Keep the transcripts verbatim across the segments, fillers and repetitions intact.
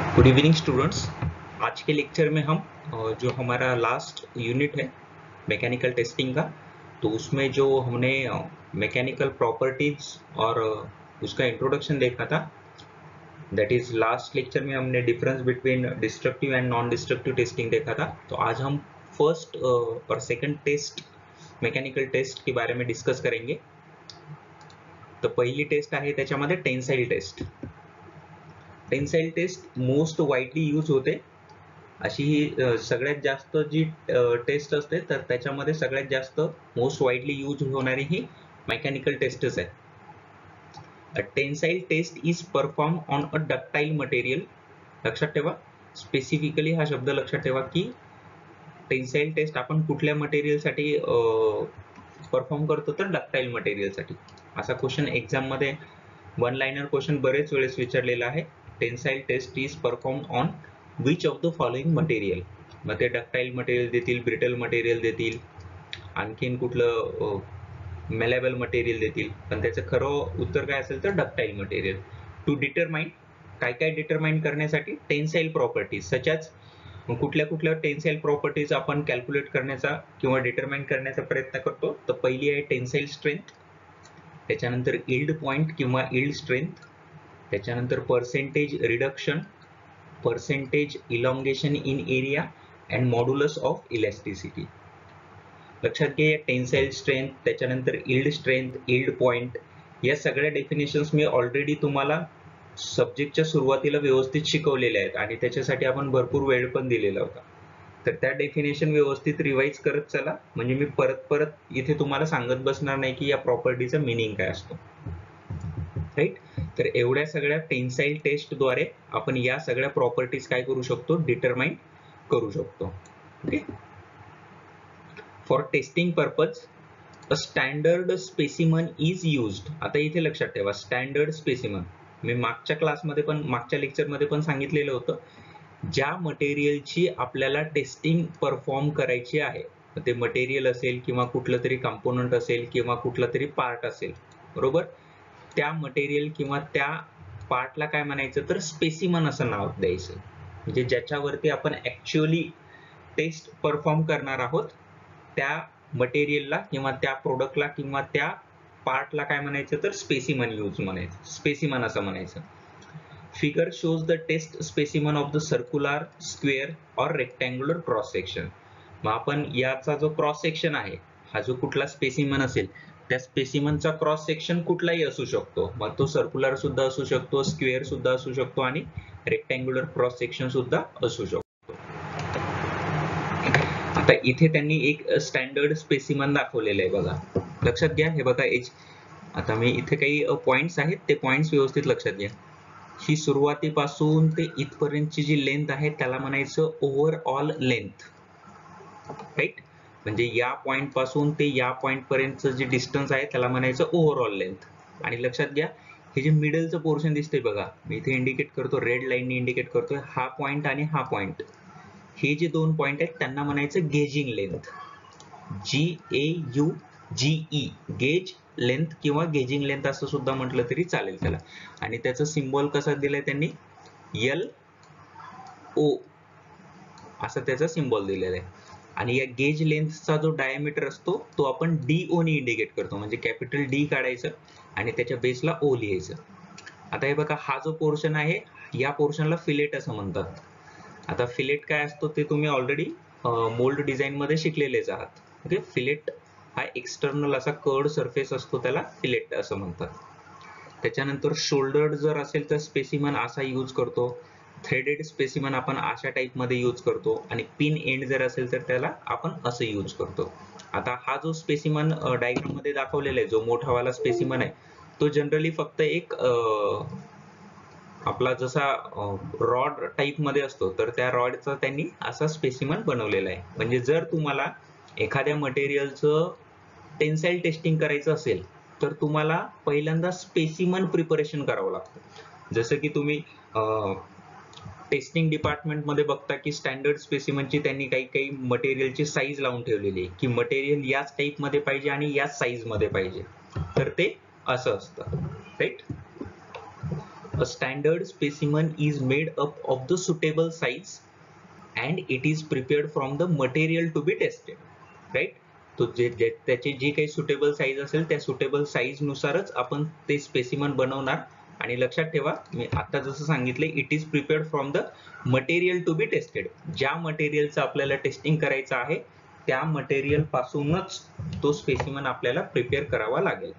Good evening students. आज के lecture में हम अ, जो हमारा लास्ट यूनिट है मैकेनिकल टेस्टिंग का, तो उसमें जो हमने मैकेनिकल प्रॉपर्टीज और अ, उसका इंट्रोडक्शन देखा था। दैट इज लास्ट लेक्चर में हमने difference between destructive and non destructive testing देखा था। तो आज हम फर्स्ट और सेकंड टेस्ट मैकेनिकल टेस्ट के बारे में डिस्कस करेंगे। तो पहिली टेस्ट आहे त्याच्यामध्ये tensile test. Tensile test most widely use होते, अशी ही सगळ्यात जास्त जी टेस्ट असते तर त्याच्यामध्ये सगळ्यात जास्त मोस्ट वाइडली यूज होणारी ही मेकॅनिकल टेस्टच आहे. A tensile test is perform on a ductile material. लक्षात ठेवा, स्पेसिफिकली हा शब्द लक्षात ठेवा की टेन्साइल टेस्ट आपण कुठल्या मटेरियलसाठी परफॉर्म करतो तर डक्टाइल मटेरियलसाठी. असा क्वेश्चन एक्झाम मध्ये वन लाइनर क्वेश्चन बरेच वेळेस विचारलेला आहे. Tensile test is perform on which of the following material. मग ते डक्टाइल मटेरियल देतील, ब्रिटल मटेरियल देतील, आणखीन कुठलं मेलेबल मटेरियल देतील, पण त्याचं खरं उत्तर काय असेल तर डक्टाइल मटेरियल. टू डिटरमाइन, काय काय डिटरमाइन करण्यासाठी टेन्साइल प्रॉपर्टीज सचाच कुठल्या कुठल्या टेन्साइल प्रॉपर्टीज आपण कॅल्क्युलेट करण्याचा किंवा डिटरमाइन करण्याचा प्रयत्न करतो. तर पहिली आहे टेन्साइल स्ट्रेंथ, त्याच्यानंतर यील्ड पॉइंट किंवा यील्ड स्ट्रेंथ, त्याच्यानंतर percentage reduction, percentage elongation in area and modulus of elasticity. लक्षात घ्या, टेन्साइल स्ट्रेंथ, त्याच्यानंतर यील्ड स्ट्रेंथ, यील्ड पॉइंट, या सगळ्या डेफिनेशन्स मी ऑलरेडी तुम्हाला सब्जेक्टच्या सुरुवातीला व्यवस्थित शिकवलेल्या आहेत आणि त्याच्यासाठी आपण भरपूर वेळ पण दिलेला होता. तर त्या डेफिनेशन व्यवस्थित रिवाइज करत चला, म्हणजे मी परत परत इथे तुम्हाला सांगत बसणार नाही की या प्रॉपर्टीचा मीनिंग काय असतो. राईट. तर एवढ्या सगळ्या टेन्साइल टेस्ट द्वारे आपण या सगळ्या प्रॉपर्टीज काय करू शकतो, डिटरमाइन करू शकतो. Okay. For testing purpose a standard specimen is used. आता इथे लक्षात ठेवा, स्टँडर्ड स्पेसिमन मी मागच्या क्लासमध्ये पण मागच्या लेक्चरमध्ये पण सांगितलेलं होतं. ज्या मटेरियलची आपल्याला टेस्टिंग परफॉर्म करायची आहे, ते मटेरियल असेल किंवा कुठलं तरी कंपोनंट असेल किंवा कुठला तरी पार्ट असेल, बरोबर, त्या मटेरियल किंवा त्या पार्टला काय म्हणायचं तर स्पेसिमन असं नाव द्यायचं. म्हणजे ज्याच्यावरती आपण ऍक्च्युअली टेस्ट परफॉर्म करणार आहोत त्या मटेरियलला किंवा त्या प्रोडक्टला किंवा त्या पार्टला काय म्हणायचं तर स्पेसिमन यूज म्हणायचं, स्पेसिमन असं म्हणायचं. Figure shows the test specimen of the circular, square और रेक्टँग्युलर क्रॉस सेक्शन. मग आपण याचा जो क्रॉस सेक्शन आहे, हा जो कुठला स्पेसिमन असेल त्या स्पेसिमनचा क्रॉस सेक्शन कुठलाही असू शकतो. मग तो सर्क्युलर सुद्धा असू शकतो, स्क्वेअर सुद्धा असू शकतो आणि रेक्टँग्युलर क्रॉस सेक्शन सुद्धा असू शकतो. आता इथे त्यांनी एक स्टँडर्ड स्पेसिमन दाखवलेलं आहे बघा, लक्षात घ्या. हे बघा एच, आता मी इथे काही पॉइंट्स आहेत, ते पॉइंट्स व्यवस्थित लक्षात घ्या. ही सुरुवातीपासून ते इथपर्यंतची जी लेंथ आहे त्याला म्हणायचं ओव्हरऑल लेंथ. राईट. म्हणजे या पॉइंट पासून ते या पॉइंट पर्यंतचं जे डिस्टन्स आहे त्याला म्हणायचं ओव्हरऑल लेंथ. आणि लक्षात घ्या, हे जे मिडलचं पोर्शन दिसतंय बघा, मी इथे इंडिकेट करतो, रेड लाईनने इंडिकेट करतोय, हा पॉइंट आणि हा पॉइंट, हे जे दोन पॉइंट आहेत त्यांना म्हणायचं gauging length. G A U G E, gauge length किंवा गेजिंग लेंथ असं सुद्धा म्हटलं तरी चालेल त्याला. आणि त्याचं सिम्बॉल कसं दिलंय त्यांनी, एल ओ असं त्याचा सिम्बॉल दिलेला आहे. आणि या गेज लेंथचा जो डायमीटर असतो तो आपण डी ओ ने इंडिकेट करतो, म्हणजे कॅपिटल डी काढायचं आणि त्याच्या बेसला ओ लिहायचं. आता हे बघा, हा जो पोर्शन आहे या पोर्शनला फिलेट असं म्हणतात. आता फिलेट काय असतो ते तुम्ही ऑलरेडी मोल्ड डिझाईन मध्ये शिकलेलेच आहात. ओके. फिलेट हा एक्सटर्नल असा कर्ड सरफेस असतो, त्याला फिलेट असं म्हणतात. त्याच्यानंतर शोल्डर्ड जर असेल तर स्पेसिमन असा यूज करतो, थ्रेडेड स्पेसिमन आपण अशा टाइप मध्ये यूज करतो, आणि पिन एंड जर असेल तर त्याला आपण असं यूज करतो. आता हा जो स्पेसिमन डायग्राम मध्ये दाखवलेला आहे, जो मोठावाला स्पेसिमन आहे, तो जनरली फक्त एक आपला जसा रॉड टाइप मध्ये असतो, तर त्या रॉडचा त्यांनी असा स्पेसिमन बनवलेला आहे. म्हणजे जर तुम्हाला एखाद्या मटेरियलचं टेन्साइल टेस्टिंग करायचं असेल तर तुम्हाला पहिल्यांदा स्पेसिमन प्रिपरेशन करावं लागतं. जसं की तुम्ही टेस्टिंग डिपार्टमेंट मध्ये बघता की स्टँडर्ड स्पेसिमनची त्यांनी काही काही मटेरियलची साईज लावून ठेवलेली आहे की मटेरियल याच टाइप मध्ये पाहिजे आणि याच साईज मध्ये पाहिजे, तर ते असं असतं. Right. A standard specimen is made up of the suitable size and it is prepared from the material to be tested, right? तो जे जे त्याची जी काही सुटेबल साईज असेल त्या सुटेबल साईज नुसारच आपण ते स्पेसिमन बनवणार. आणि लक्षात ठेवा मी आता जसं सांगितले, it is prepared from the material to be tested. ज्या मटेरियलचं आपल्याला टेस्टिंग करायचं आहे त्या मटेरियल पासूनच तो स्पेसिमन आपल्याला प्रिपेअर करावा लागेल.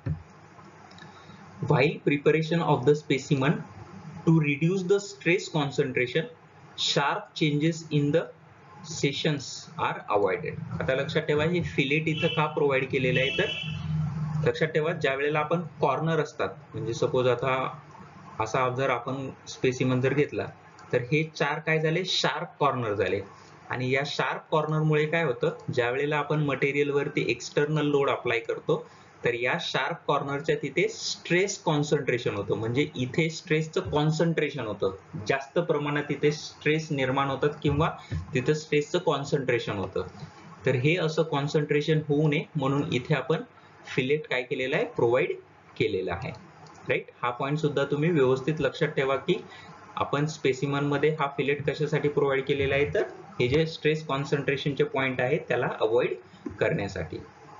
While preparation of the specimen, to reduce the stress concentration, sharp changes in the sessions are avoided. आता लक्षात ठेवा हे फिलेट इथं का प्रोव्हाइड केलेलं आहे, तर लक्षात ठेवा ज्या वेळेला आपण कॉर्नर असतात, म्हणजे सपोज आता असा जर आपण स्पेसिमन जर घेतला तर हे चार काय झाले, शार्प कॉर्नर झाले. आणि या शार्प कॉर्नर मुळे काय होतं, ज्या वेळेला आपण मटेरियल वरती एक्सटर्नल लोड अप्लाय करतो तर या शार्प कॉर्नरच्या तिथे स्ट्रेस कॉन्सन्ट्रेशन होतं, म्हणजे इथे स्ट्रेसचं कॉन्सन्ट्रेशन होतं, जास्त प्रमाणात तिथे स्ट्रेस निर्माण होतात किंवा तिथे स्ट्रेसचं कॉन्सन्ट्रेशन होतं. तर हे असं कॉन्सन्ट्रेशन होऊ नये म्हणून इथे आपण फिलेट काय केलेला आहे, प्रोव्हाइड केलेला आहे, राईट. हा पॉईंट सुद्धा तुम्ही व्यवस्थित लक्षात ठेवा की आपण स्पेसिमन मध्ये हा फिलेट कशासाठी प्रोव्हाइड केलेला आहे, तर हे जे स्ट्रेस कॉन्सन्ट्रेशनचे पॉईंट आहेत त्याला अवॉइड करण्यासाठी.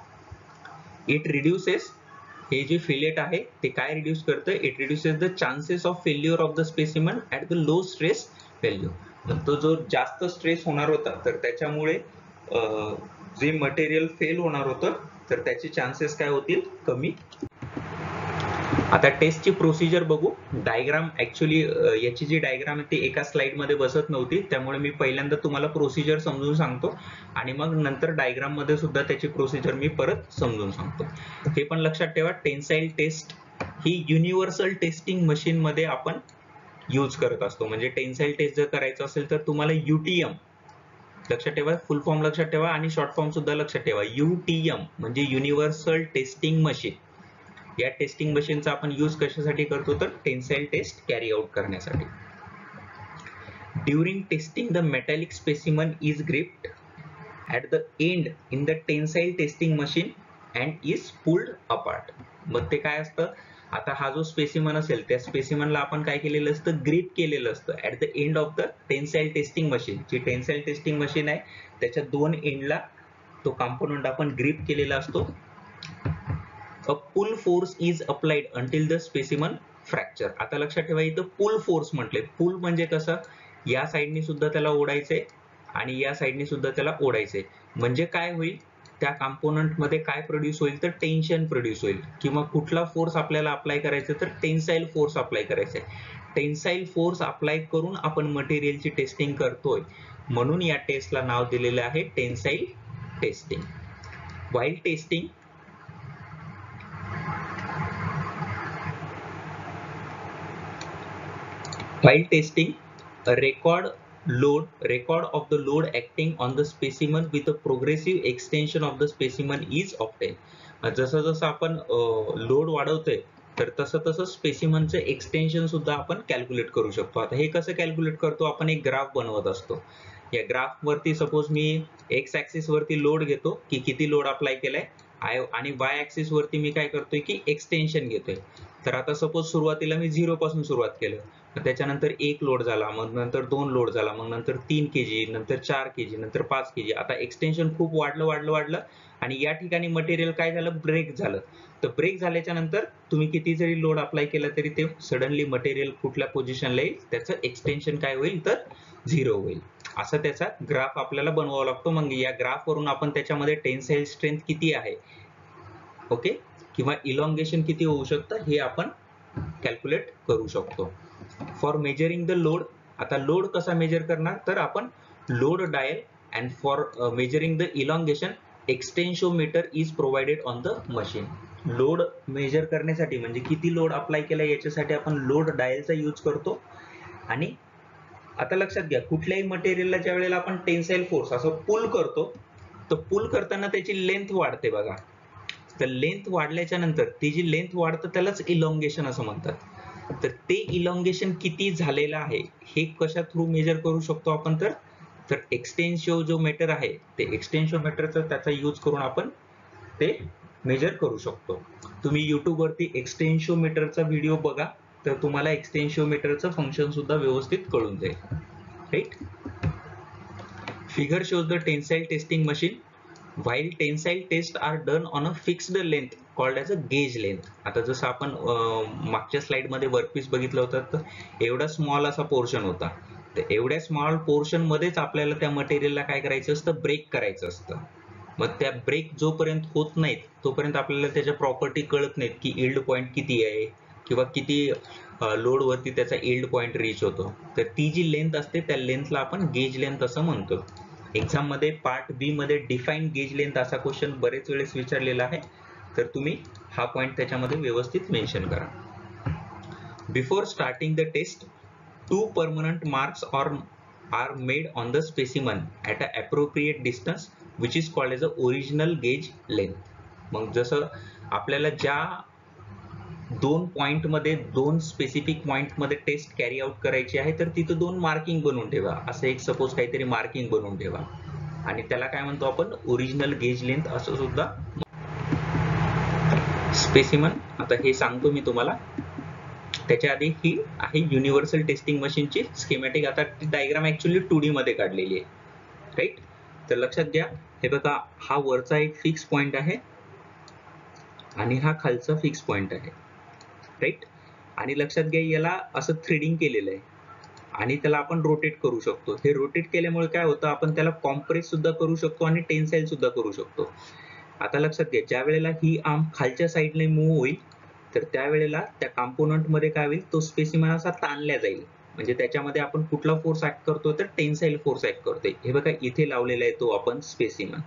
इट रिड्युसेस, हे जे फिलेट आहे ते काय रिड्यूस करतं, it reduces the chances of failure of the specimen at the low stress value. तो जो जास्त स्ट्रेस होणार होता तर त्याच्यामुळे जे मटेरियल फेल होणार होतं तर त्याचे चान्सेस काय होतील, कमी. आता टेस्टची प्रोसिजर बघू. डायग्राम ऍक्च्युली याची जी डायग्राम आहे ती एका स्लाइड मध्ये बसत नव्हती, त्यामुळे मी पहिल्यांदा तुम्हाला प्रोसिजर समजून सांगतो आणि मग नंतर डायग्राम मध्ये सुद्धा त्याची प्रोसिजर मी परत समजून सांगतो. हे पण लक्षात ठेवा, टेन्साईल टेस्ट ही युनिव्हर्सल टेस्टिंग मशीन मध्ये आपण यूज करत असतो. म्हणजे टेन्साईल टेस्ट जर करायचं असेल तर तुम्हाला यूटीएम लक्षात ठेवा, फुल फॉर्म लक्षात ठेवा आणि शॉर्ट फॉर्म सुद्धा लक्षात ठेवा. यूटीएम म्हणजे युनिव्हर्सल टेस्टिंग मशीन. या टेस्टिंग मशीनचा आपण यूज कशासाठी करतो, तर टेन्साईल टेस्ट कॅरी आउट करण्यासाठी. During testing the metallic specimen is gripped at the end in the tensile testing machine and is pulled apart. मग ते काय असतं, आता हा जो स्पेसिमन असेल त्या स्पेसिमनला आपण काय केलेलं असतं, ग्रिप केलेलं असतं at the end of the tensile testing machine. जी टेन्साईल टेस्टिंग मशीन आहे त्याच्या दोन एंडला तो कॉम्पोनंट आपण ग्रिप केलेला असतो. A pull force is applied until the specimen fracture. आता लक्षात ठेवा इथं पुल फोर्स म्हटले. पुल म्हणजे कसं, या साइडनी सुद्धा त्याला ओढायचंय आणि या साइडनी सुद्धा त्याला ओढायचंय. म्हणजे काय होईल, त्या कॉम्पोनंट मध्ये काय प्रोड्यूस होईल, तर टेन्शन प्रोड्यूस होईल. किंवा कुठला फोर्स आपल्याला अप्लाय करायचा, तर टेन्साईल फोर्स अप्लाय करायचा आहे. टेन्साईल फोर्स अप्लाय करून आपण मटेरियलची टेस्टिंग करतोय, म्हणून या टेस्टला नाव दिलेलं आहे tensile testing. While testing While testing, a record load record of the load acting on the specimen with a progressive extension of the specimen is obtained. जसं जसं आपण लोड वाढवतोय तर तसं तसं स्पेसिमनचं एक्सटेन्शन सुद्धा आपण कॅल्क्युलेट करू शकतो. आता हे कसं कॅल्क्युलेट करतो, आपण एक ग्राफ बनवत असतो. या ग्राफ वरती सपोज मी एक्स ऍक्सिस वरती लोड घेतो की किती लोड अप्लाय केलाय, आणि वाय ऍक्सिस वरती मी काय करतोय की एक्सटेन्शन घेतोय. तर आता सपोज सुरुवातीला मी झिरो पासून सुरुवात केलं, त्याच्यानंतर एक लोड झाला, मग नंतर दोन लोड झाला, मग नंतर तीन केजी, नंतर चार केजी, नंतर पाच केजी. आता एक्सटेन्शन खूप वाढलं वाढलं वाढलं आणि या ठिकाणी मटेरियल काय झालं, ब्रेक झालं. तर ब्रेक झाल्याच्या नंतर तुम्ही किती जरी लोड अप्लाय केला तरी ते सडनली मटेरियल कुठल्या पोझिशनला येईल, त्याचं एक्सटेन्शन काय होईल, तर झिरो होईल. असं त्याचा ग्राफ आपल्याला बनवावा लागतो. मग या ग्राफ वरून आपण त्याच्यामध्ये टेन्साईल स्ट्रेंथ किती आहे, ओके, किंवा इलॉंगेशन किती होऊ शकतं हे आपण कॅल्क्युलेट करू शकतो. फॉर मेजरिंग द लोड, आता लोड कसा मेजर करणार, तर आपण load dial and for measuring the elongation extensometer is provided on the machine. Load measure करण्यासाठी म्हणजे किती लोड अप्लाय केला याच्यासाठी आपण लोड डायलचा यूज करतो. आणि आता लक्षात घ्या, कुठल्याही मटेरियलला ज्या वेळेला आपण टेन्साईल फोर्स असं पुल करतो तर पुल करताना त्याची लेंथ वाढते बघा. तर लेंथ वाढल्याच्या नंतर ती जी लेंथ वाढतं त्यालाच इलॉंगेशन असं म्हणतात. तर ते इलॉंगेशन किती झालेलं आहे हे कशा थ्रू मेजर करू शकतो आपण, तर तर एक्सटेन्शिओमीटर आहे ते एक्सटेन्शिओमीटरचा त्याचा यूज करून आपण ते मेजर करू शकतो. तुम्ही युट्यूब वरती एक्सटेन्शिओमीटरचा व्हिडिओ बघा, तर तुम्हाला एक्सटेन्शिओमीटरचं फंक्शन सुद्धा व्यवस्थित कळून जाईल. Right. Figure shows the tensile testing machine while tensile tests are done on a fixed length called as a gauge length. आता जसं आपण मागच्या स्लाइड मध्ये वर्कपीस बघितलं होतं, तर एवढा स्मॉल असा पोर्शन होता. तर एवढ्या स्मॉल पोर्शन मध्येच आपल्याला त्या मटेरियलला काय करायचं असतं, ब्रेक करायचं असतं. मग त्या ब्रेक जोपर्यंत होत नाहीत तोपर्यंत आपल्याला त्याच्या प्रॉपर्टी कळत नाहीत की इल्ड पॉइंट किती आहे किंवा किती लोड वरती त्याचा इल्ड पॉइंट रीच होतो. तर ती जी लेंथ असते त्या लेंथला आपण गेज लेंथ असं म्हणतो. एक्झाम मध्ये पार्ट बी मध्ये डिफाईन गेज लेंथ असा क्वेश्चन बरेच वेळेस विचारलेला आहे, तर तुम्ही हा पॉइंट त्याच्यामध्ये व्यवस्थित मेन्शन करा. Before starting the test two permanent marks or are made on the specimen at a appropriate distance which is called as a original gauge length. मग जसं आपल्याला ज्या दोन पॉइंट मध्ये दोन स्पेसिफिक पॉइंट मध्ये टेस्ट कॅरी आउट करायची आहे, तर तिथं दोन मार्किंग बनवून ठेवा. असं एक सपोज काहीतरी मार्किंग बनवून ठेवा आणि त्याला काय म्हणतो आपण, ओरिजिनल गेज लेंथ असं सुद्धा. स्पेसिमन आता हे सांगतो मी तुम्हाला. त्याच्या आधी ही आहे युनिव्हर्सल टेस्टिंग मशीनची स्कीमॅटिक. आता डायग्राम ऍक्च्युअली टू डी मध्ये काढलेली आहे. राईट. तर लक्षात घ्या, हे बघा, हा वरचा एक फिक्स पॉइंट आहे आणि हा खालचा फिक्स पॉइंट आहे. राईट. आणि लक्षात घ्या, याला असं थ्रेडिंग केलेलं आहे आणि त्याला आपण रोटेट करू शकतो. हे रोटेट केल्यामुळे काय होतं, आपण त्याला कॉम्प्रेस सुद्धा करू शकतो आणि टेन्साइल सुद्धा करू शकतो. आता लक्षात घ्या, ज्या वेळेला ही आर्म खालच्या साईडने मूव्ह होईल तर त्यावेळेला त्या कॉम्पोनंट मध्ये काय होईल, तो स्पेसिमन असा ताणल्या जाईल. म्हणजे त्याच्यामध्ये आपण कुठला फोर्स ऍक्ट करतो, तर टेन्साइल फोर्स ऍक्ट करतोय. हे बघा इथे लावलेला आहे तो आपण स्पेसिमन.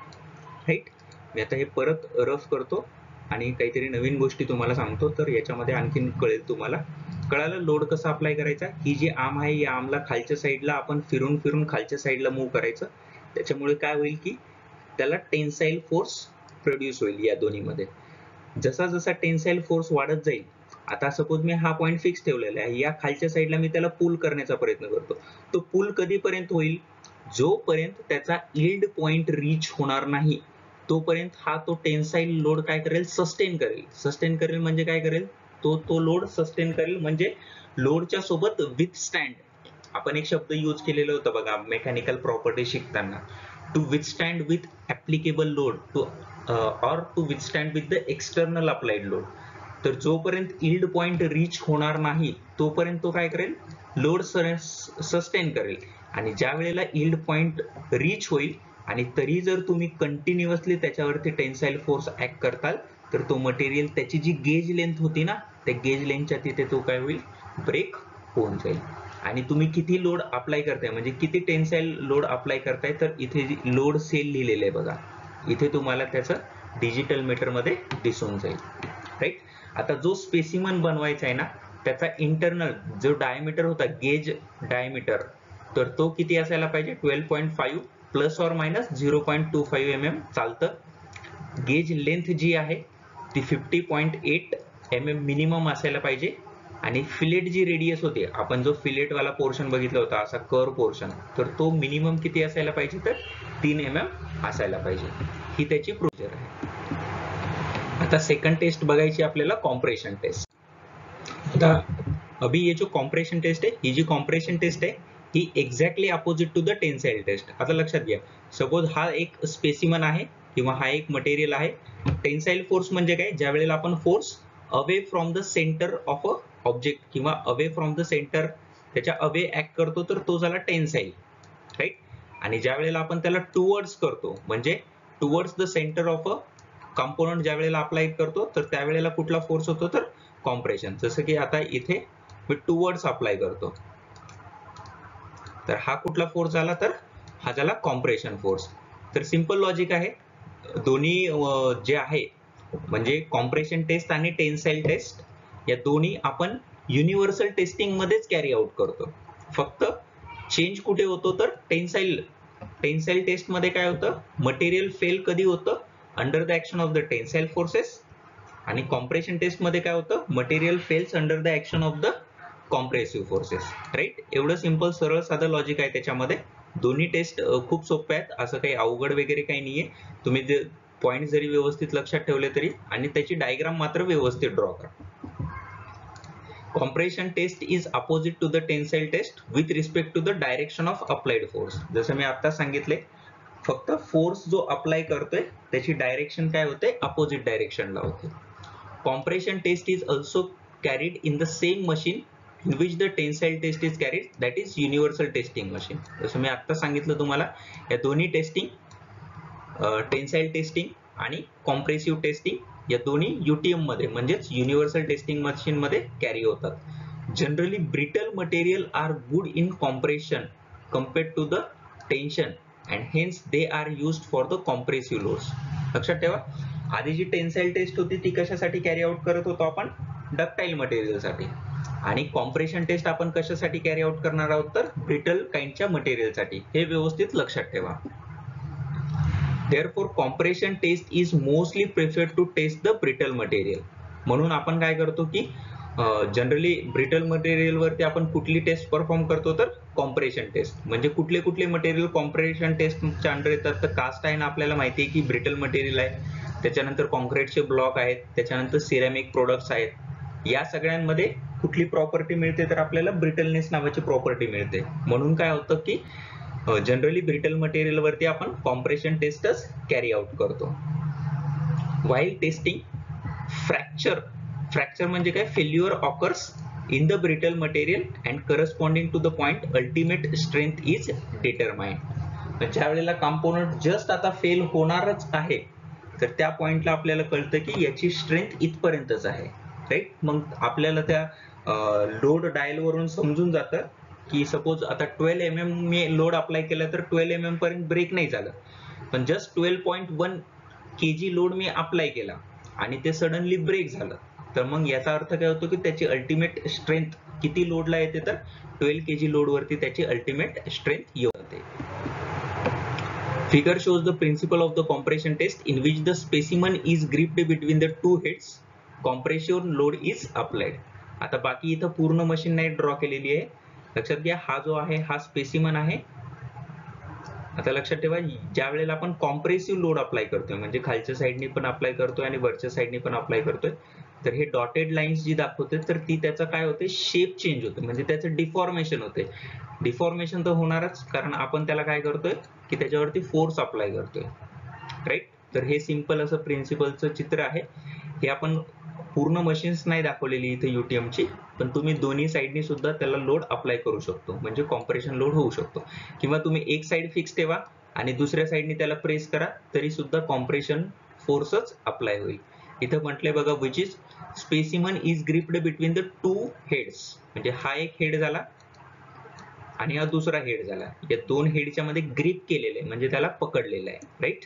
राईट. मी आता हे परत रफ करतो आणि काहीतरी नवीन गोष्टी तुम्हाला सांगतो, तर याच्यामध्ये आणखीन कळेल तुम्हाला. कळालं लोड कसा अप्लाय करायचा. ही जी आर्म आहे या आर्मला खालच्या साईडला आपण फिरून फिरून खालच्या साईडला मूव्ह करायचं. त्याच्यामुळे काय होईल की त्याला टेन्साइल फोर्स प्रोड्यूस होईल या दोन्ही मध्ये. जसा जसा टेन्साइल फोर्स वाढत जाईल, आता सपोज मी हा पॉइंट फिक्स ठेवलेला आहे, या खालच्या साईडला मी त्याला पुल करण्याचा प्रयत्न करतो. तो पुल कधीपर्यंत होईल, जोपर्यंत त्याचा यील्ड पॉइंट रीच होणार नाही तोपर्यंत हा तो टेन्साइल लोड काय करेल, सस्टेन करेल. सस्टेन करेल म्हणजे काय करेल, तो तो लोड सस्टेन करेल. म्हणजे लोडच्या सोबत विथस्टँड, आपण एक शब्द यूज केलेला होता बघा मेकॅनिकल प्रॉपर्टी शिकताना, to withstand with applicable load to or to withstand with the external applied load. तर जोपर्यंत यील्ड पॉइंट रीच होणार नाही तोपर्यंत तो काय करेल, लोड सस्टेन करेल. आणि ज्या वेळेला यील्ड पॉइंट रीच होईल आणि तरी जर तुम्ही कंटिन्युअसली त्याच्यावरती टेन्साइल फोर्स ऍक्ट करताल, तर तो मटेरियल त्याची जी गेज लेंथ होती ना, त्या गेज लेंथच्या तिथे तो काय होईल, ब्रेक होऊन जाईल. आणि तुम्ही किती लोड अप्लाय करताय, म्हणजे किती टेन्साइल लोड अप्लाय करताय, तर इथे लोड सेल लिहिलेलं आहे बघा, इथे तुम्हाला त्याचं डिजिटल मीटर मध्ये दिसून जाईल. राईट. आता जो स्पेसिमन बनवायचा आहे ना, त्याचा इंटरनल जो डायमीटर होता, गेज डायमीटर, तर तो किती असायला पाहिजे, twelve point five plus or minus zero point two five M M चालतं. गेज लेंथ जी आहे ती fifty point eight M M minimum असायला पाहिजे. आणि फिलेट जी रेडियस होते, आपण जो फिलेट वाला पोर्शन बघितला होता असा कर्व पोर्शन, तर तो मिनिमम किती असायला पाहिजे, तर तीन एम एम असायला पाहिजे. ही त्याची प्रोसिजर आहे. आता सेकंड टेस्ट बघायची आपल्याला, कॉम्प्रेशन टेस्ट. आता अभी ये जो कॉम्प्रेशन टेस्ट आहे, ही जी कॉम्प्रेशन टेस्ट आहे ही exactly opposite to the tensile test. आता लक्षात घ्या, सपोज हा एक स्पेसिमन आहे किंवा हा एक मटेरियल आहे. टेन्साइल फोर्स म्हणजे काय, ज्या वेळेला आपण force away from the centre of a object किंवा अवे फ्रॉम द सेंटर त्याच्या अवे ऍक्ट करतो, तर तो झाला टेन्साइल. राईट. आणि ज्या वेळेला आपण त्याला टुवर्ड्स करतो, म्हणजे towards the centre of a component ज्या वेळेला अप्लाय करतो, तर त्यावेळेला कुठला फोर्स होतो, तर कॉम्प्रेशन. जसं की आता इथे मी टुवर्ड्स अप्लाय करतो, तर हा कुठला फोर्स झाला, तर हा झाला कॉम्प्रेशन फोर्स. तर सिंपल लॉजिक आहे, दोन्ही जे आहे म्हणजे कॉम्प्रेशन टेस्ट आणि टेन्साइल टेस्ट या दोन्ही आपण युनिव्हर्सल टेस्टिंग मध्येच कॅरी आउट करतो. फक्त चेंज कुठे होतो, तर टेन्साइल टेन्साइल टेस्ट मध्ये काय होतं, मटेरियल फेल कधी होतं, under the action of the tensile forces. आणि कॉम्प्रेशन टेस्ट मध्ये काय होतं, material fails under the action of the compressive forces. Right. एवढं सिंपल सरळ साधं लॉजिक आहे त्याच्यामध्ये. दोन्ही टेस्ट खूप सोप्या आहेत, असं काही अवघड वगैरे काही नाहीये. तुम्ही जे पॉइंट जरी व्यवस्थित लक्षात ठेवले तरी, आणि त्याची डायग्राम मात्र व्यवस्थित ड्रॉ करा. Compression test is opposite to the tensile test with respect to the direction of applied force. जसं मी आता सांगितले, फक्त फोर्स जो अप्लाय करतोय त्याची डायरेक्शन काय होते, अपोजिट डायरेक्शनला होते. Compression test is also carried in the same machine in which the tensile test is carried, that is universal testing machine. जसं मी आता सांगितलं तुम्हाला, या दोन्ही टेस्टिंग, टेन्साइल टेस्टिंग आणि कॉम्प्रेसिव्ह टेस्टिंग या दोन्ही यूटीएम मध्ये म्हणजेच युनिव्हर्सल टेस्टिंग मशीन मध्ये कॅरी होतात. Generally brittle material are good in compression compared to the tension and hence they are used for the compressive loads. लक्षात ठेवा, आधी जी टेन्साइल टेस्ट होती ती कशासाठी कॅरी आउट करत होतो आपण, डक्टाइल मटेरियल साठी, आणि कॉम्प्रेशन टेस्ट आपण कशासाठी कॅरी आउट करणार आहोत तर ब्रिटल काइंडच्या मटेरियल साठी. हे व्यवस्थित लक्षात ठेवा. Therefore compression test is mostly preferred to test the brittle material. म्हणून आपण काय करतो की जनरली ब्रिटल मटेरियल वरती आपण कुठली टेस्ट परफॉर्म करतो तर कॉम्प्रेशन टेस्ट. म्हणजे कुठले कुठले मटेरियल कॉम्प्रेशन टेस्टच्या अंडर येतात तर कास्ट आयर्न आपल्याला माहिती आहे की ब्रिटल मटेरियल आहे, त्याच्यानंतर कॉन्क्रीटचे ब्लॉक आहेत, त्याच्यानंतर सिरॅमिक प्रोडक्ट्स आहेत. या सगळ्यांमध्ये कुठली प्रॉपर्टी मिळते तर आपल्याला ब्रिटलनेस नावाची प्रॉपर्टी मिळते. म्हणून काय होतं की जनरली ब्रिटल मटेरियल वरती आपण कॉम्प्रेशन टेस्टच कॅरी आउट करतो. व्हाईल टेस्टिंग फ्रॅक्चर, फ्रॅक्चर म्हणजे काय, failure occurs in the brittle material and corresponding to the point ultimate strength is determined. ज्या वेळेला कंपोनंट जस्ट आता फेल होणारच आहे तर त्या पॉइंटला आपल्याला कळतं की याची स्ट्रेंथ इथपर्यंतच आहे, राईट. मग आपल्याला त्या लोड डायल वरून समजून जातं की सपोज आता ट्वेल्व एम एम मी लोड अप्लाय केला तर ट्वेल्व एम एम पर्यंत ब्रेक नाही झालं, पण just twelve point one K G load मी अप्लाय केला आणि ते सडनली ब्रेक झालं, तर मग याचा अर्थ काय होतो की त्याची अल्टिमेट स्ट्रेंथ किती लोडला येते तर ट्वेल्व के जी लोड वरती त्याची अल्टिमेट स्ट्रेंथ येते. Figure shows the principle of the compression test in which the specimen is gripped between the two heads. Compression load is applied. आता बाकी इथं पूर्ण मशीन नाही ड्रॉ केलेली आहे. लक्षात घ्या, हा जो आहे हा स्पेसिमन आहे. आता लक्षात ठेवा, ज्या वेळेला आपण कॉम्प्रेसिव्ह लोड अप्लाय करतोय म्हणजे खालच्या साईडनी पण अप्लाय करतोय आणि वरच्या साईडनी पण अप्लाय करतोय, तर हे डॉटेड लाईन्स जी दाखवते तर ती त्याचा काय होते, शेप चेंज होते, म्हणजे त्याचं डिफॉर्मेशन होते. डिफॉर्मेशन तर होणारच, कारण आपण त्याला काय करतोय की त्याच्यावरती फोर्स अप्लाय करतोय, राईट. तर हे सिंपल असं प्रिन्सिपलचं चित्र आहे. हे आपण पूर्ण मशीन्स नाही दाखवलेली इथे यूटीएमची, पण तुम्ही दोन्ही साईडनी सुद्धा त्याला लोड अप्लाय करू शकतो, म्हणजे कॉम्प्रेशन लोड होऊ शकतो. किंवा तुम्ही एक साईड फिक्स ठेवा आणि दुसऱ्या साईडनी त्याला प्रेस करा तरी सुद्धा कॉम्प्रेशन फोर्सच अप्लाय होईल. इथं म्हटलंय बघा, which is specimen is gripped between the two heads, म्हणजे हा एक हेड झाला आणि हा दुसरा हेड झाला. या दोन हेडच्या मध्ये ग्रिप केलेलं आहे म्हणजे त्याला पकडलेलं आहे, राईट.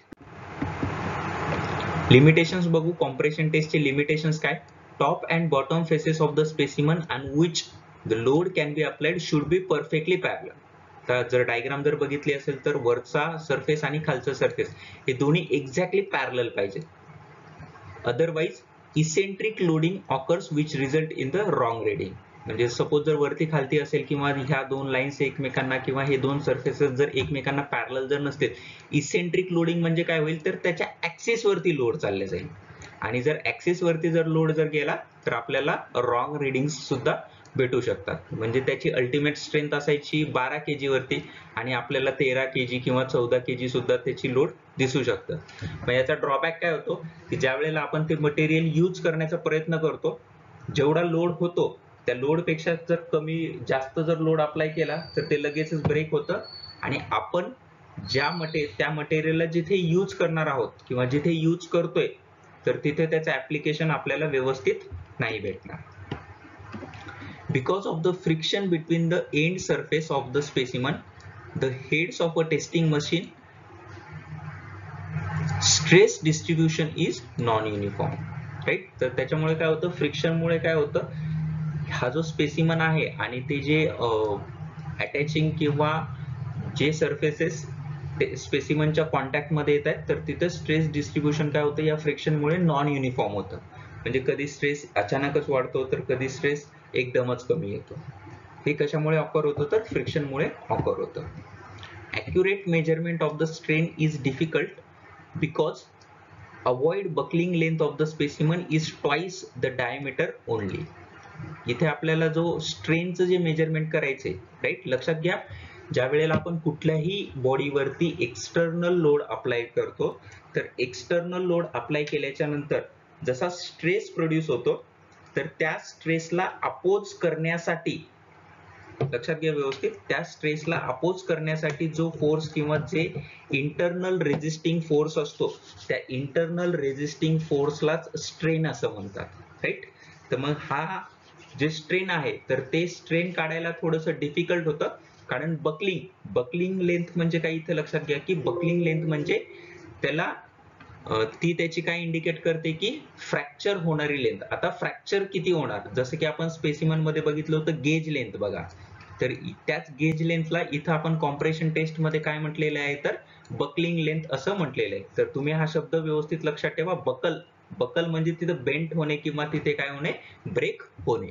लिमिटेशन्स बघू, कॉम्प्रेशन टेस्टचे लिमिटेशन्स काय. Top and bottom faces of the specimen on which the load can be applied should be perfectly parallel. तर जर डायग्राम जर बघितली असेल तर वरचा सरफेस आणि खालचा सरफेस हे दोन्ही एक्झॅक्टली पॅरलल पाहिजे. Otherwise eccentric loading occurs which result in the wrong reading. म्हणजे सपोज जर वरती खालती असेल किंवा ह्या दोन लाईन्स एकमेकांना किंवा हे दोन सरफेसेस जर एकमेकांना पॅरलल जर नसतील, इसेंट्रिक लोडिंग म्हणजे काय होईल तर त्याच्या ऍक्सिस वरती लोड चालले जाईल, आणि जर ऍक्सिस वरती जर लोड जर गेला तर आपल्याला रॉंग रीडिंग्स सुद्धा भेटू शकतात. म्हणजे त्याची अल्टिमेट स्ट्रेंथ असायची बारा केजी वरती आणि आपल्याला तेरा केजी किंवा चौदा केजी सुद्धा त्याची लोड दिसू शकतं. मग याचा ड्रॉबॅक काय होतो की ज्या वेळेला आपण ते मटेरियल यूज करण्याचा प्रयत्न करतो, जेवढा लोड होतो त्या लोड पेक्षा जर कमी जास्त जर लोड अप्लाय केला तर ते लगेचच ब्रेक होतं, आणि आपण ज्या मटे त्या मटेरियलला जिथे यूज करणार आहोत किंवा जिथे यूज करतोय तर तिथे त्याचं ऍप्लिकेशन आपल्याला व्यवस्थित नाही भेटणार. Because of the friction between the end surface of the specimen, the heads of a testing machine stress distribution is non-uniform, right. तर त्याच्यामुळे काय होतं, फ्रिक्शन मुळे काय होतं, हा जो स्पेसिमन आहे आणि ते जे अटॅचिंग किंवा जे सरफेसेस स्पेसिमनच्या कॉन्टॅक्ट मध्ये येत आहेत तर तिथं स्ट्रेस डिस्ट्रीब्युशन काय होतं, या फ्रिक्शन मुळे नॉन युनिफॉर्म होतं. म्हणजे कधी स्ट्रेस अचानकच वाढतो तर कधी स्ट्रेस एकदमच कमी येतो. हे कशामुळे ऑकर होतं तर फ्रिक्शन मुळे ऑकर होतं. Accurate measurement of the strain is difficult because avoid buckling length of the specimen is twice the diameter only. इथे आपल्याला जो स्ट्रेनचं जे मेजरमेंट करायचंय, राईट, लक्षात घ्या, ज्या वेळेला आपण कुठल्याही बॉडीवरती एक्सटर्नल लोड अप्लाय करतो, तर एक्सटर्नल लोड अप्लाय केल्याच्या नंतर जसा स्ट्रेस प्रोड्यूस होतो, तर त्या स्ट्रेसला अपोज करण्यासाठी, लक्षात घ्या व्यवस्थित, त्या स्ट्रेसला अपोज करण्यासाठी जो फोर्स किंवा जे इंटरनल रेझिस्टिंग फोर्स असतो, त्या इंटरनल रेझिस्टिंग फोर्सलाच स्ट्रेन असं म्हणतात, राईट. तर मग हा जे स्ट्रेन आहे, तर ते स्ट्रेन काढायला थोडंसं डिफिकल्ट होतं, कारण बकलिंग बकलिंग लेंथ म्हणजे काय, इथे लक्षात घ्या की बकलिंग लेंथ म्हणजे त्याला ती त्याची काय इंडिकेट करते की फ्रॅक्चर होणारी लेंथ. आता फ्रॅक्चर किती होणार, जसं की आपण स्पेसिमन मध्ये बघितलं होतं गेज लेंथ बघा, तर त्याच गेज लेंथला इथं आपण कॉम्प्रेशन टेस्ट मध्ये काय म्हटलेलं आहे, तर बकलिंग लेंथ असं म्हटलेलं आहे. तर तुम्ही हा शब्द व्यवस्थित लक्षात ठेवा. बकल बकल म्हणजे तिथं बेंट होणे किंवा तिथे काय होणे, ब्रेक होणे.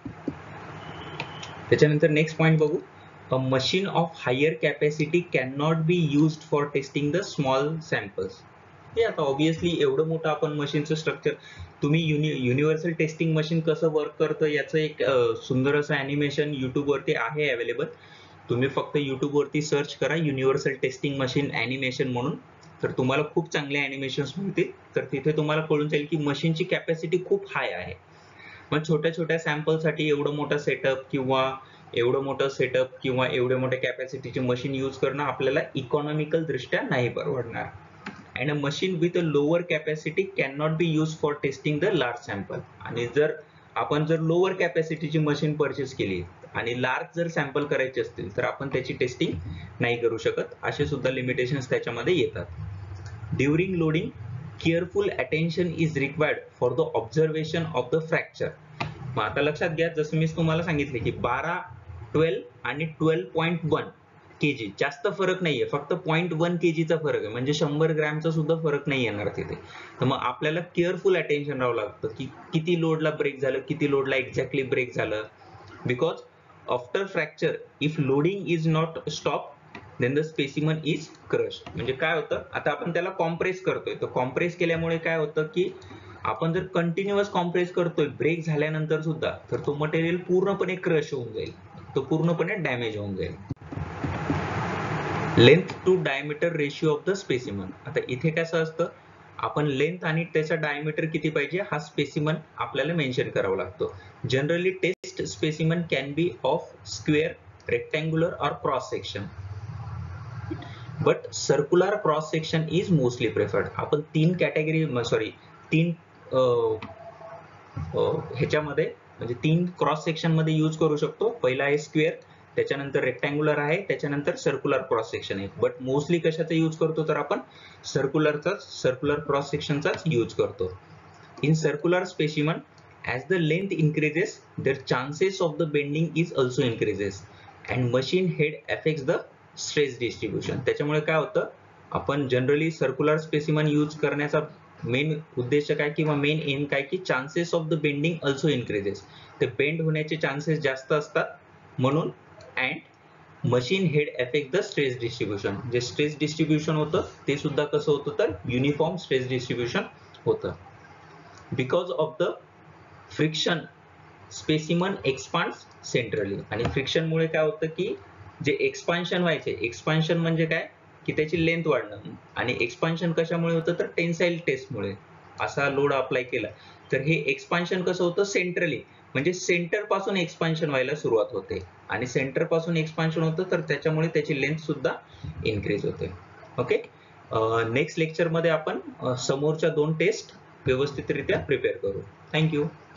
त्याच्यानंतर नेक्स्ट पॉइंट बघू. A machine of higher capacity can not be used for testing the small samples. हे आता ऑब्विसली एवढं मोठं आपण मशीनचं स्ट्रक्चर, तुम्ही युनि युनिव्हर्सल टेस्टिंग मशीन कसं वर्क करतं याचं एक सुंदर असं ॲनिमेशन यूट्यूबवरती आहे अवेलेबल. तुम्ही फक्त यूट्यूबवरती सर्च करा युनिव्हर्सल टेस्टिंग मशीन ॲनिमेशन म्हणून, तर तुम्हाला खूप चांगले ॲनिमेशन्स मिळतील. तर तिथे तुम्हाला कळून जाईल की मशीनची कॅपॅसिटी खूप हाय आहे. मग छोट्या छोट्या सॅम्पलसाठी एवढं मोठं सेटअप किंवा एवढं मोठं सेटअप किंवा एवढ्या मोठ्या कॅपॅसिटीची मशीन यूज करणं आपल्याला इकॉनॉमिकल दृष्ट्या नाही परवडणार. And a machine with a lower capacity can not be use for testing the large sample. आणि जर आपण जर लोअर कॅपॅसिटीची मशीन परचेस केली आणि लार्ज जर सॅम्पल करायचे असतील, तर आपण त्याची टेस्टिंग नाही करू शकत. असे सुद्धा लिमिटेशन्स त्याच्यामध्ये येतात. During loading careful attention is required for the observation of the fracture. मग आता लक्षात घ्या, जसं मी तुम्हाला सांगितले की बारा, ट्वेल्व आणि ट्वेल्व पॉईंट वन केजी जास्त फरक नाहीये, फक्त पॉईंट वन केजीचा फरक आहे, म्हणजे शंभर ग्रॅमचा सुद्धा फरक नाही येणार तिथे. तर मग आपल्याला केअरफुल अटेन्शन राहावं लागतं की किती लोडला ब्रेक झालं, किती लोडला एक्झॅक्टली ब्रेक झालं. Because after fracture if loading is not stop then the specimen is crush. म्हणजे काय होतं, आता आपण त्याला कॉम्प्रेस करतोय, तर कॉम्प्रेस केल्यामुळे काय होतं की आपण जर कंटिन्युअस कॉम्प्रेस करतोय ब्रेक झाल्यानंतर सुद्धा, तर तो मटेरियल पूर्णपणे क्रश होऊन जाईल, तो पूर्णपणे डॅमेज होऊन जाईल. Length to diameter ratio of the specimen. आता इथे कसं असतं, आपण लेंथ आणि त्याचा डायमीटर किती पाहिजे हा स्पेसिमन आपल्याला मेन्शन करावा लागतो. Generally test specimen can be of square, rectangular or cross section, but circular cross section is mostly preferred. आपण तीन कॅटेगरी सॉरी तीन ह्याच्यामध्ये म्हणजे तीन क्रॉस सेक्शन मध्ये यूज करू शकतो. पहिला आहे स्क्वेअर, त्याच्यानंतर रेक्टँग्युलर आहे, त्याच्यानंतर सर्क्युलर क्रॉस सेक्शन आहे. बट मोस्टली कशाचा यूज करतो, तर आपण सर्क्युलरचाच सर्क्युलर क्रॉस सेक्शनचाच यूज करतो. In circular specimen as the length increases their chances of the bending is also increases and machine head affects the stress distribution. त्याच्यामुळे काय होतं, आपण जनरली सर्क्युलर स्पेसिमन यूज करण्याचा मेन उद्देश काय किंवा मेन एम काय की chances of the bending also increases. ते बेंड होण्याचे चान्सेस जास्त असतात म्हणून. And machine head effect the stress distribution. जे स्ट्रेस डिस्ट्रीब्युशन होतं ते सुद्धा कसं होतं, तर युनिफॉर्म स्ट्रेस डिस्ट्रीब्युशन होतं. Because of the friction specimen expands centrally. आणि फ्रिक्शन मुळे काय होतं की जे एक्सपान्शन व्हायचे, एक्सपान्शन म्हणजे काय की त्याची लेंथ वाढणं, आणि एक्सपान्शन कशामुळे होतं, तर टेन्साइल टेस्टमुळे. असा लोड अप्लाय केला तर हे एक्सपान्शन कसं होतं, सेंट्रली, म्हणजे सेंटर पासून एक्सपान्शन व्हायला सुरुवात होते, आणि सेंटर पासून एक्सपान्शन होतं तर त्याच्यामुळे त्याची लेंथ सुद्धा इन्क्रीज होते. ओके, नेक्स्ट लेक्चर मध्ये आपण समोरच्या दोन टेस्ट व्यवस्थितरित्या प्रिपेअर करू. थँक्यू.